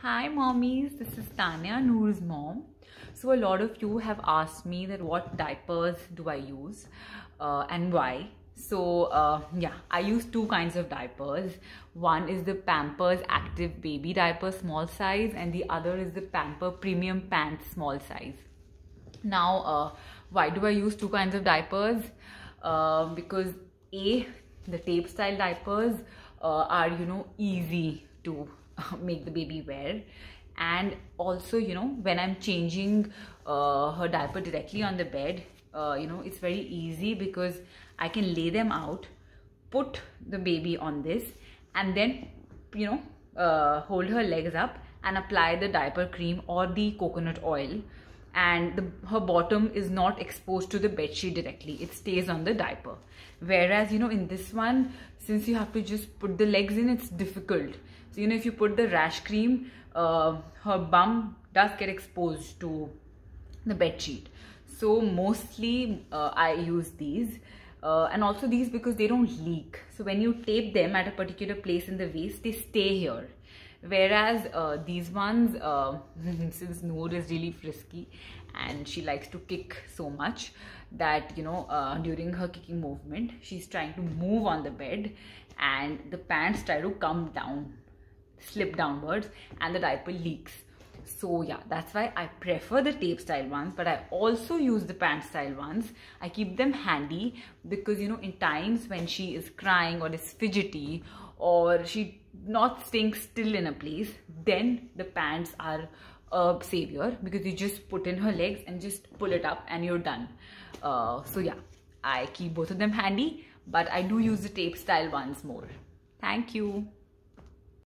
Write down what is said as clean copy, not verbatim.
Hi mommies, this is Tanya, Noor's mom. So a lot of you have asked me that what diapers do I use and why. So yeah, I use two kinds of diapers. One is the Pampers Active Baby Diaper small size and the other is the Pamper Premium Pants small size. Now, why do I use two kinds of diapers? Because the tape style diapers are, easy to make the baby wear, and also, when I'm changing her diaper directly on the bed, it's very easy because I can lay them out, put the baby on this, and then, hold her legs up and apply the diaper cream or the coconut oil, and her bottom is not exposed to the bedsheet directly. It stays on the diaper. Whereas, in this one, since you have to just put the legs in, it's difficult. So, if you put the rash cream, her bum does get exposed to the bedsheet. So mostly I use these. And also these because they don't leak. So when you tape them at a particular place in the waist, they stay here. Whereas these ones, since Noor is really frisky and she likes to kick so much that, during her kicking movement, she's trying to move on the bed and the pants try to come down, slip downwards, and the diaper leaks. So yeah, that's why I prefer the tape style ones, but I also use the pant style ones. I keep them handy because, in times when she is crying or is fidgety or she not staying still in a place, then the pants are a savior because you just put in her legs and just pull it up and you're done. So yeah, I keep both of them handy, but I do use the tape style ones more. Thank you.